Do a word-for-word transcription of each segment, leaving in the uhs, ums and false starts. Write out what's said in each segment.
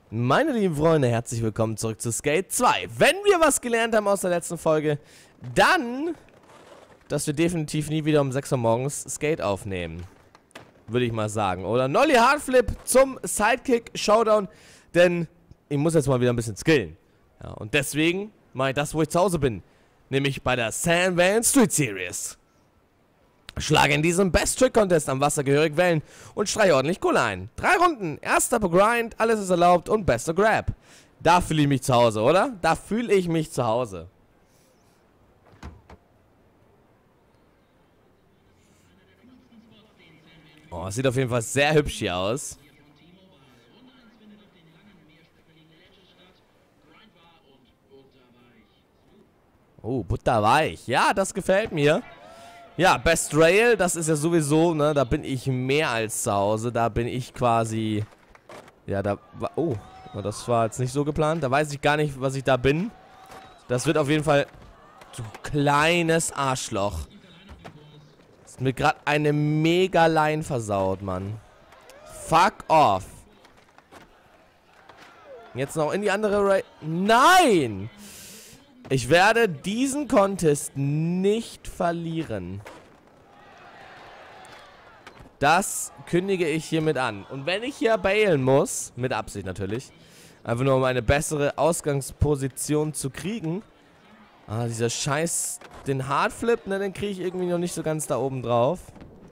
Meine lieben Freunde, herzlich willkommen zurück zu Skate zwei. Wenn wir was gelernt haben aus der letzten Folge, dann, dass wir definitiv nie wieder um sechs Uhr morgens Skate aufnehmen. Würde ich mal sagen. Oder Nolly Hardflip zum Sidekick Showdown, denn ich muss jetzt mal wieder ein bisschen skillen. Ja, und deswegen mache ich das, wo ich zu Hause bin. Nämlich bei der San Van Street Series. Schlage in diesem Best Trick Contest am Wasser gehörig Wellen und streiche ordentlich Kohle ein. Drei Runden, erster per Grind, alles ist erlaubt und bester Grab. Da fühle ich mich zu Hause, oder? Da fühle ich mich zu Hause. Oh, es sieht auf jeden Fall sehr hübsch hier aus. Oh, butterweich. Ja, das gefällt mir. Ja, Best Rail, das ist ja sowieso, ne, da bin ich mehr als zu Hause. Da bin ich quasi, ja, da, oh, das war jetzt nicht so geplant. Da weiß ich gar nicht, was ich da bin. Das wird auf jeden Fall, du kleines Arschloch. Ist mir gerade eine Mega-Line versaut, Mann. Fuck off. Jetzt noch in die andere Rail. Nein! Ich werde diesen Contest nicht verlieren. Das kündige ich hiermit an. Und wenn ich hier bailen muss, mit Absicht natürlich, einfach nur um eine bessere Ausgangsposition zu kriegen. Ah, dieser Scheiß, den Hardflip, ne, den kriege ich irgendwie noch nicht so ganz da oben drauf.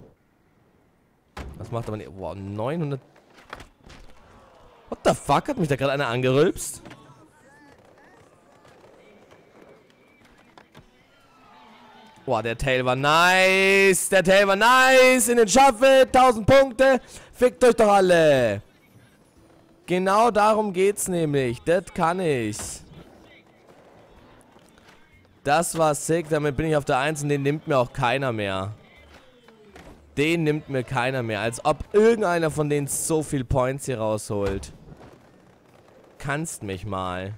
Was macht aber nicht? Wow, neunhundert. What the fuck? Hat mich da gerade einer angerülpst? Boah, der Tail war nice. Der Tail war nice. In den Shuffle. tausend Punkte. Fickt euch doch alle. Genau darum geht's nämlich. Das kann ich. Das war sick. Damit bin ich auf der eins und den nimmt mir auch keiner mehr. Den nimmt mir keiner mehr. Als ob irgendeiner von denen so viel Points hier rausholt. Kannst mich mal.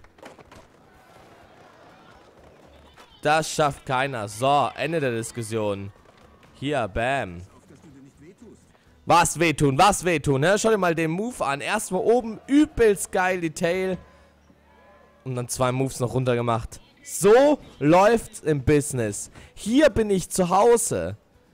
Das schafft keiner. So, Ende der Diskussion. Hier, bam. Was wehtun, was wehtun, ne? Schau dir mal den Move an. Erstmal oben übelst geil die Tail. Und dann zwei Moves noch runter gemacht. So läuft's im Business. Hier bin ich zu Hause.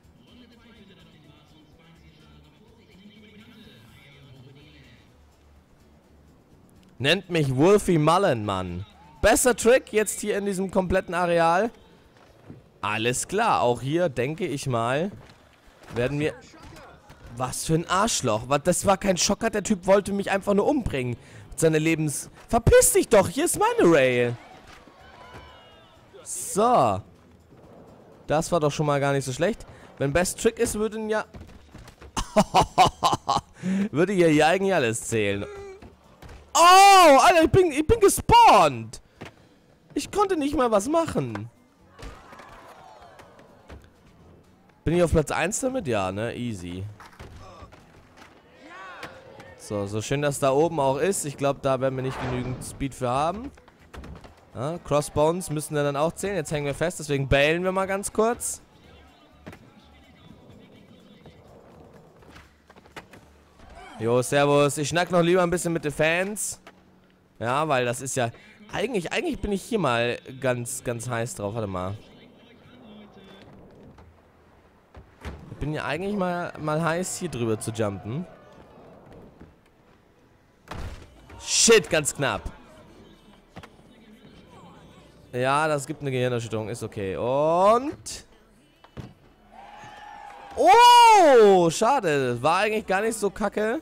Nennt mich Wolfie Mullen, Mann. Bester Trick jetzt hier in diesem kompletten Areal. Alles klar, auch hier denke ich mal, werden wir... Was für ein Arschloch. Das war kein Schocker, der Typ wollte mich einfach nur umbringen. Mit seiner Lebens... Verpiss dich doch, hier ist meine Rail. So. Das war doch schon mal gar nicht so schlecht. Wenn Best Trick ist, würden ja... würde hier ja eigentlich alles zählen. Oh, Alter, ich bin, ich bin gespawnt. Ich konnte nicht mal was machen. Bin ich auf Platz eins damit? Ja, ne? Easy. So, so schön das da oben auch ist. Ich glaube, da werden wir nicht genügend Speed für haben. Ja, Crossbones müssen wir dann auch zählen. Jetzt hängen wir fest, deswegen bailen wir mal ganz kurz. Jo, servus. Ich schnack noch lieber ein bisschen mit den Fans. Ja, weil das ist ja... Eigentlich, eigentlich bin ich hier mal ganz, ganz heiß drauf. Warte mal. Ich bin ja eigentlich mal, mal heiß, hier drüber zu jumpen. Shit, ganz knapp. Ja, das gibt eine Gehirnerschütterung. Ist okay. Und... Oh, schade. Das war eigentlich gar nicht so kacke.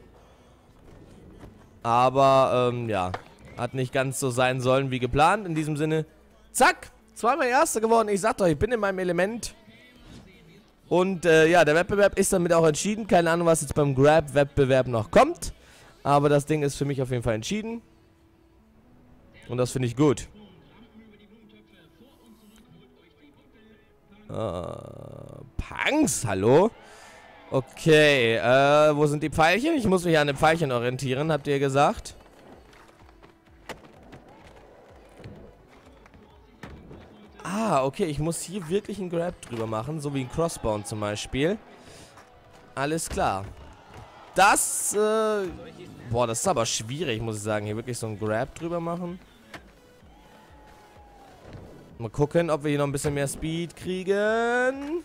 Aber, ähm, ja. Hat nicht ganz so sein sollen wie geplant. In diesem Sinne, zack, zweimal Erster geworden. Ich sag doch, ich bin in meinem Element. Und, äh, ja, der Wettbewerb ist damit auch entschieden. Keine Ahnung, was jetzt beim Grab-Wettbewerb noch kommt. Aber das Ding ist für mich auf jeden Fall entschieden. Und das finde ich gut. Uh, Punks, hallo? Okay, äh, wo sind die Pfeilchen? Ich muss mich an den Pfeilchen orientieren, habt ihr gesagt? Ah, okay, ich muss hier wirklich einen Grab drüber machen, so wie ein Crossbound zum Beispiel. Alles klar. das, äh, boah, das ist aber schwierig, muss ich sagen. Hier wirklich so einen Grab drüber machen. Mal gucken, ob wir hier noch ein bisschen mehr Speed kriegen.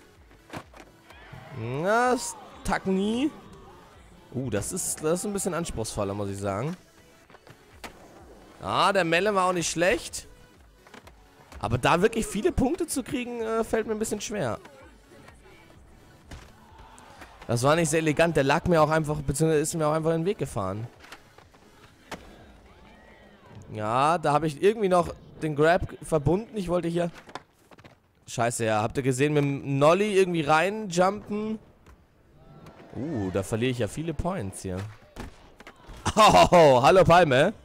Na, das tacken nie. Uh, das ist, das ist ein bisschen anspruchsvoller, muss ich sagen. Ah, der Melle war auch nicht schlecht. Aber da wirklich viele Punkte zu kriegen, äh, fällt mir ein bisschen schwer. Das war nicht sehr elegant. Der lag mir auch einfach, beziehungsweise ist mir auch einfach in den Weg gefahren. Ja, da habe ich irgendwie noch den Grab verbunden. Ich wollte hier... Scheiße, ja. Habt ihr gesehen, mit dem Nolly irgendwie reinjumpen? Uh, da verliere ich ja viele Points hier. Oh, hallo Palme.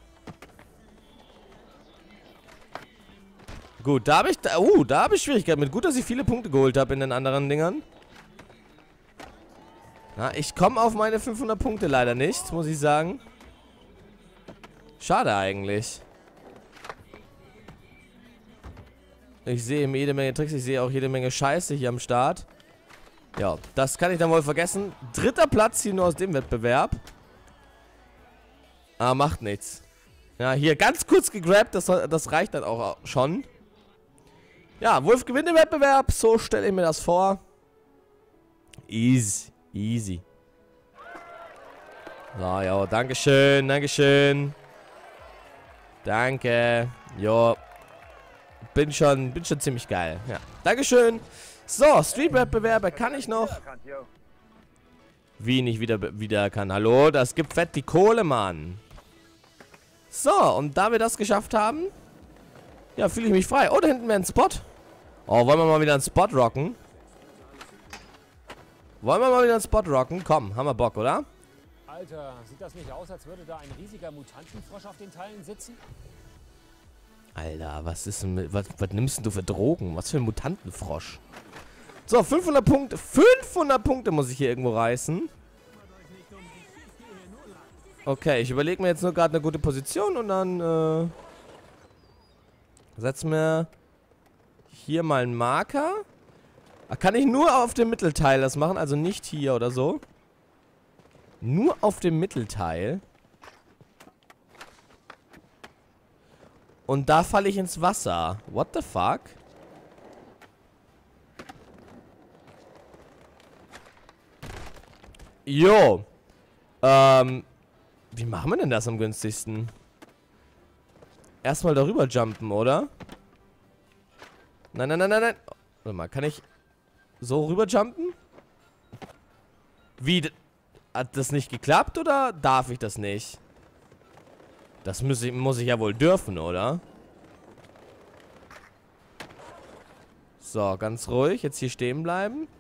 Gut, da habe ich... Da, uh, da habe ich Schwierigkeiten mit. Gut, dass ich viele Punkte geholt habe in den anderen Dingern. Na, ich komme auf meine fünfhundert Punkte leider nicht, muss ich sagen. Schade eigentlich. Ich sehe jede Menge Tricks, ich sehe auch jede Menge Scheiße hier am Start. Ja, das kann ich dann wohl vergessen. Dritter Platz hier nur aus dem Wettbewerb. Ah, macht nichts. Ja, hier ganz kurz gegrabt, das, das reicht dann auch schon. Ja, Wolf gewinnt den Wettbewerb, so stelle ich mir das vor. Easy. Easy. So, ja, dankeschön, dankeschön. Danke. Jo. Bin schon, bin schon ziemlich geil. Ja, dankeschön. So, Street-Wettbewerbe kann ich noch. Wie nicht wieder, wieder kann. Hallo, das gibt fett die Kohle, Mann. So, und da wir das geschafft haben, ja, fühle ich mich frei. Oh, da hinten wäre ein Spot. Oh, wollen wir mal wieder einen Spot rocken? Wollen wir mal wieder einen Spot rocken? Komm, haben wir Bock, oder? Alter, sieht das nicht aus, als würde da ein riesiger Mutantenfrosch auf den Teilen sitzen? Alter, was ist denn mit, was, was nimmst du für Drogen? Was für ein Mutantenfrosch? So, fünfhundert Punkte. fünfhundert Punkte muss ich hier irgendwo reißen. Okay, ich überlege mir jetzt nur gerade eine gute Position und dann, äh... setzen wir hier mal einen Marker. Kann ich nur auf dem Mittelteil das machen? Also nicht hier oder so? Nur auf dem Mittelteil. Und da falle ich ins Wasser. What the fuck? Jo. Ähm. Wie machen wir denn das am günstigsten? Erstmal darüber jumpen, oder? Nein, nein, nein, nein, nein. Warte mal, kann ich so rüber jumpen? Wie? Hat das nicht geklappt oder darf ich das nicht? Das muss ich, muss ich ja wohl dürfen, oder? So, ganz ruhig. Jetzt hier stehen bleiben.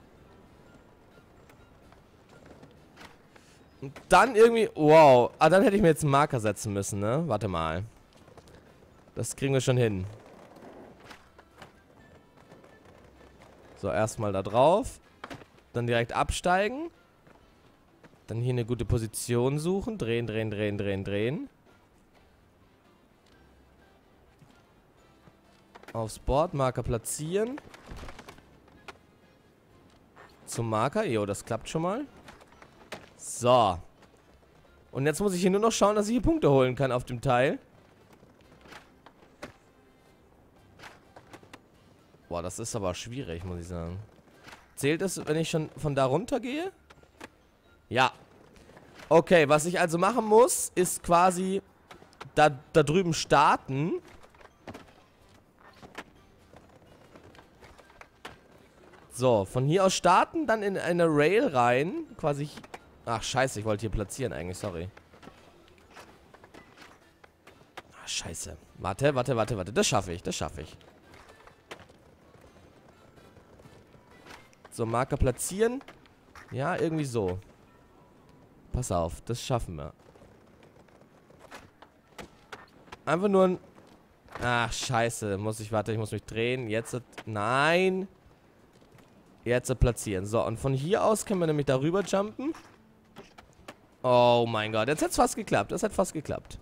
Und dann irgendwie... Wow. Ah, dann hätte ich mir jetzt einen Marker setzen müssen, ne? Warte mal. Das kriegen wir schon hin. So, erstmal da drauf. Dann direkt absteigen. Dann hier eine gute Position suchen. Drehen, drehen, drehen, drehen, drehen. Aufs Board, Marker platzieren. Zum Marker. Jo, das klappt schon mal. So. Und jetzt muss ich hier nur noch schauen, dass ich hier Punkte holen kann auf dem Teil. Boah, das ist aber schwierig, muss ich sagen. Zählt es, wenn ich schon von da runter gehe? Ja. Okay, was ich also machen muss, ist quasi da, da drüben starten. So, von hier aus starten, dann in eine Rail rein. Quasi... Ach, scheiße, ich wollte hier platzieren eigentlich, sorry. Ach, scheiße. Warte, warte, warte, warte. Das schaffe ich, das schaffe ich. So, Marker platzieren. Ja, irgendwie so. Pass auf, das schaffen wir. Einfach nur ein... Ach, scheiße. Muss ich, warte, ich muss mich drehen. Jetzt... Nein. Jetzt platzieren. So, und von hier aus können wir nämlich darüber jumpen. Oh mein Gott, jetzt hat es fast geklappt. Das hat fast geklappt.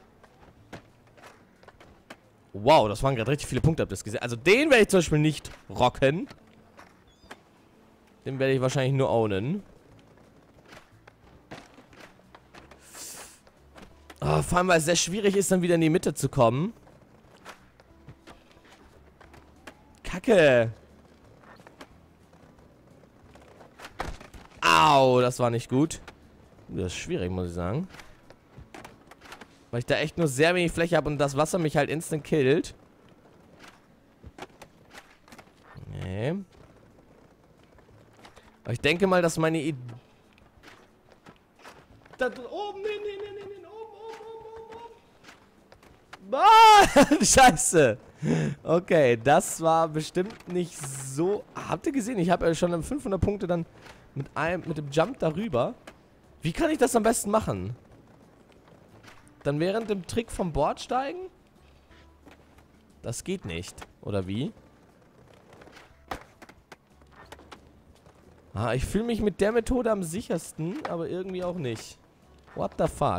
Wow, das waren gerade richtig viele Punkte, habt ihr das gesehen? Also den werde ich zum Beispiel nicht rocken. Den werde ich wahrscheinlich nur ownen. Oh, vor allem, weil es sehr schwierig ist, dann wieder in die Mitte zu kommen. Kacke. Au, das war nicht gut. Das ist schwierig, muss ich sagen. Weil ich da echt nur sehr wenig Fläche habe und das Wasser mich halt instant killt. Nee. Aber ich denke mal, dass meine Idee... Da oben, nee, nee, nee, nee, nee, oben, oben, oben, oben. Ah, Scheiße. Okay, das war bestimmt nicht so... Habt ihr gesehen? Ich habe ja schon fünfhundert Punkte dann mit einem, mit dem Jump darüber. Wie kann ich das am besten machen? Dann während dem Trick vom Board steigen? Das geht nicht. Oder wie? Ah, ich fühle mich mit der Methode am sichersten, aber irgendwie auch nicht. What the fuck?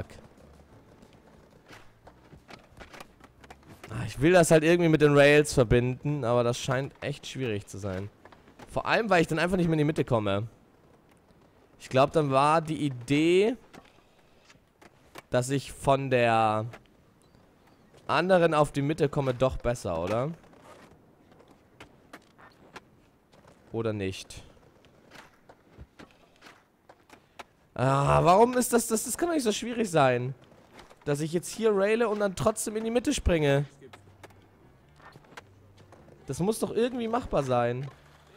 Ah, ich will das halt irgendwie mit den Rails verbinden, aber das scheint echt schwierig zu sein. Vor allem, weil ich dann einfach nicht mehr in die Mitte komme. Ich glaube, dann war die Idee, dass ich von der anderen auf die Mitte komme, doch besser, oder? Oder nicht? Ah, warum ist das, das? Das kann doch nicht so schwierig sein. Dass ich jetzt hier raile und dann trotzdem in die Mitte springe. Das muss doch irgendwie machbar sein.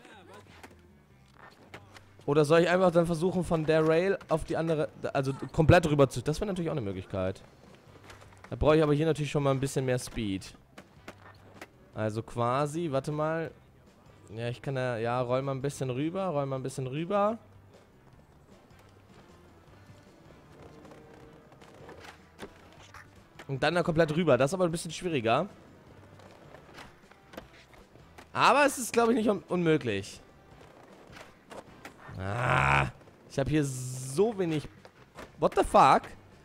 Oder soll ich einfach dann versuchen, von der Rail auf die andere, also komplett rüber zu... Das wäre natürlich auch eine Möglichkeit. Da brauche ich aber hier natürlich schon mal ein bisschen mehr Speed. Also quasi, warte mal. Ja, ich kann ja, ja, roll mal ein bisschen rüber, roll mal ein bisschen rüber. Und dann da komplett rüber. Das ist aber ein bisschen schwieriger. Aber es ist, glaube ich, nicht un unmöglich. Ah, ich habe hier so wenig... What the fuck?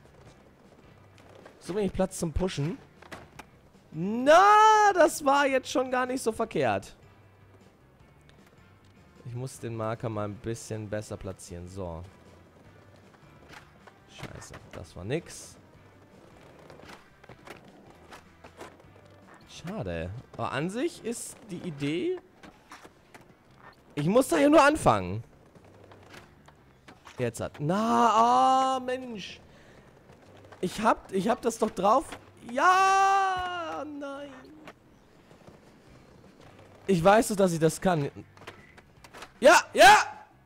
So wenig Platz zum Pushen. Na, das war jetzt schon gar nicht so verkehrt. Ich muss den Marker mal ein bisschen besser platzieren. So. Scheiße, das war nix. Schade. Aber an sich ist die Idee... Ich muss da ja nur anfangen. Jetzt hat... Na, ah, oh, Mensch. Ich hab, ich hab das doch drauf. Ja, nein. Ich weiß doch, dass ich das kann. Ja, ja.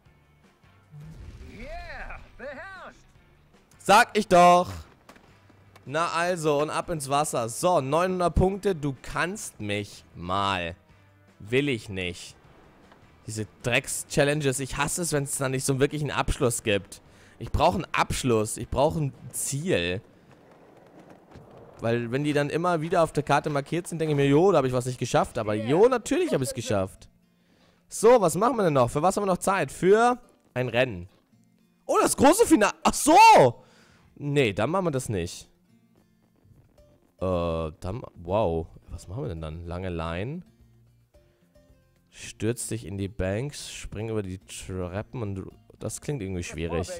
Yeah, beherrscht. Sag ich doch. Na also, und ab ins Wasser. So, neunhundert Punkte. Du kannst mich mal. Will ich nicht. Diese Drecks-Challenges. Ich hasse es, wenn es da nicht so wirklich einen Abschluss gibt. Ich brauche einen Abschluss. Ich brauche ein Ziel. Weil wenn die dann immer wieder auf der Karte markiert sind, denke ich mir, jo, da habe ich was nicht geschafft. Aber jo, natürlich habe ich es geschafft. So, was machen wir denn noch? Für was haben wir noch Zeit? Für ein Rennen. Oh, das große Finale. Ach so. Nee, dann machen wir das nicht. Äh, dann, wow. Was machen wir denn dann? Lange Line. Stürz dich in die Banks, spring über die Treppen und das klingt irgendwie schwierig.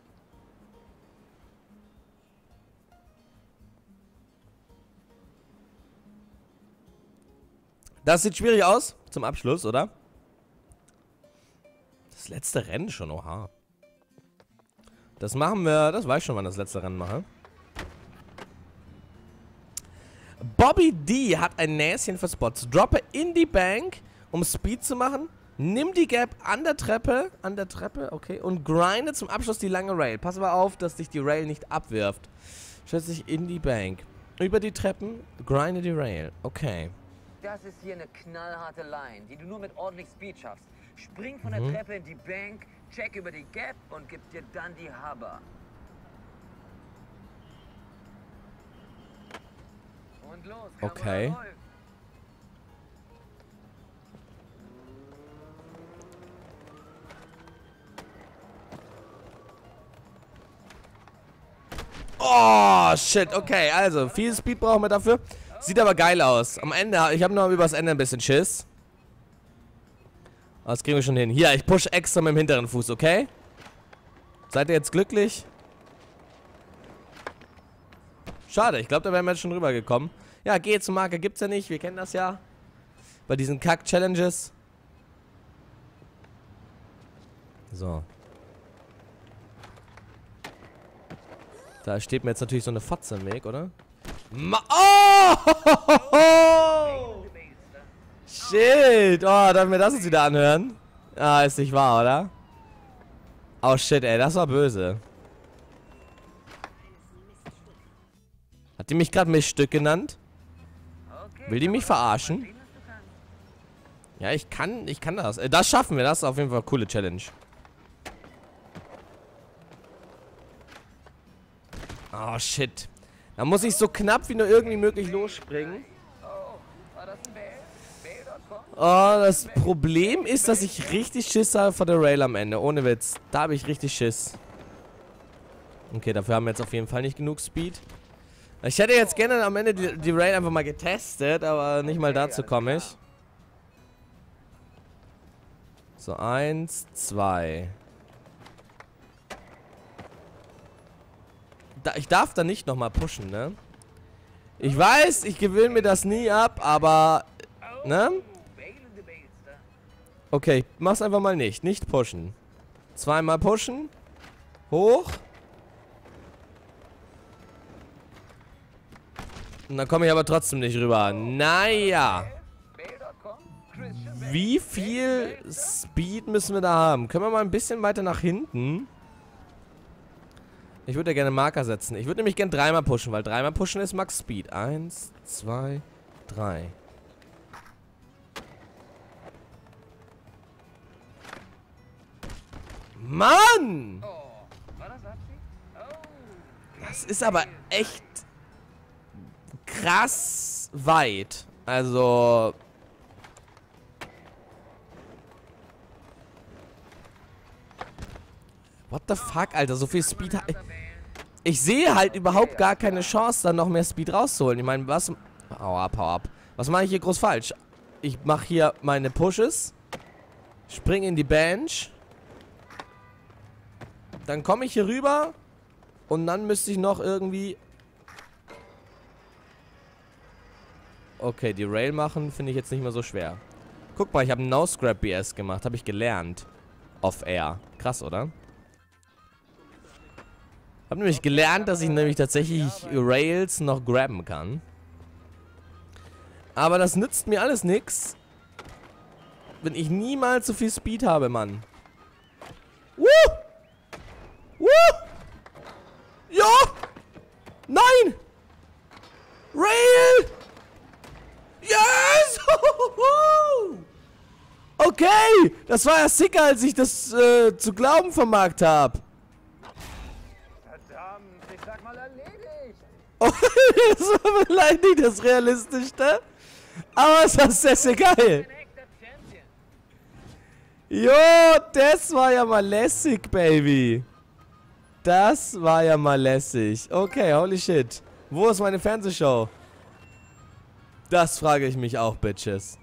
Das sieht schwierig aus zum Abschluss, oder? Das letzte Rennen schon, oha. Das machen wir, das weiß ich schon, wann das letzte Rennen mache. Bobby D hat ein Näschen für Spots. Droppe in die Bank, um Speed zu machen. Nimm die Gap an der Treppe, an der Treppe, okay, und grinde zum Abschluss die lange Rail. Pass aber auf, dass dich die Rail nicht abwirft. Stell dich in die Bank. Über die Treppen, grinde die Rail. Okay. Das ist hier eine knallharte Line, die du nur mit ordentlich Speed schaffst. Spring von Mhm. der Treppe in die Bank, check über die Gap und gib dir dann die Hubber. Und los, Kamera Okay. läuft. Oh, shit, okay, also, viel Speed brauchen wir dafür. Sieht aber geil aus. Am Ende, ich habe noch übers Ende ein bisschen Schiss. Aber das kriegen wir schon hin. Hier, ich push extra mit dem hinteren Fuß, okay? Seid ihr jetzt glücklich? Schade, ich glaube, da wären wir jetzt schon rübergekommen. Ja, geh zum Marker gibt's ja nicht, wir kennen das ja. Bei diesen Kack-Challenges. So. Da steht mir jetzt natürlich so eine Fotze im Weg, oder? Ma oh! Shit! Oh, darf mir das jetzt wieder anhören? Ah, ist nicht wahr, oder? Oh shit, ey, das war böse. Hat die mich gerade Miststück genannt? Will die mich verarschen? Ja, ich kann, ich kann das. Das schaffen wir, das ist auf jeden Fall eine coole Challenge. Oh shit. Da muss ich so knapp wie nur irgendwie möglich losspringen. Oh, das Problem ist, dass ich richtig Schiss habe vor der Rail am Ende. Ohne Witz. Da habe ich richtig Schiss. Okay, dafür haben wir jetzt auf jeden Fall nicht genug Speed. Ich hätte jetzt gerne am Ende die, die Rail einfach mal getestet, aber nicht mal dazu komme ich. So, eins, zwei. Da, ich darf da nicht nochmal pushen, ne? Ich weiß, ich gewöhne mir das nie ab, aber... Ne? Okay, ich mach's einfach mal nicht. Nicht pushen. Zweimal pushen. Hoch. Und dann komme ich aber trotzdem nicht rüber. Naja. Wie viel Speed müssen wir da haben? Können wir mal ein bisschen weiter nach hinten? Ich würde ja gerne Marker setzen. Ich würde nämlich gerne dreimal pushen, weil dreimal pushen ist Max Speed. Eins, zwei, drei. Mann! Das ist aber echt krass weit. Also... What the fuck, Alter, so viel Speed... Ich sehe halt überhaupt gar keine Chance, dann noch mehr Speed rauszuholen. Ich meine, was... Hau ab, hau ab. Was mache ich hier groß falsch? Ich mache hier meine Pushes. Spring in die Bench. Dann komme ich hier rüber. Und dann müsste ich noch irgendwie... Okay, die Rail machen finde ich jetzt nicht mehr so schwer. Guck mal, ich habe No-Scrap-B S gemacht. Habe ich gelernt. Off-Air. Krass, oder? Habe nämlich gelernt, dass ich nämlich tatsächlich Rails noch grabben kann. Aber das nützt mir alles nix, wenn ich niemals so viel Speed habe, Mann. Woo! Woo! Ja! Nein! Rail! Yes! Okay! Das war ja sicker, als ich das äh, zu glauben vermag habe. Ich sag mal erledigt. Oh, das war vielleicht nicht das Realistischste. Aber es war sehr, sehr geil. Jo, das war ja mal lässig, Baby. Das war ja mal lässig. Okay, holy shit. Wo ist meine Fernsehshow? Das frage ich mich auch, Bitches.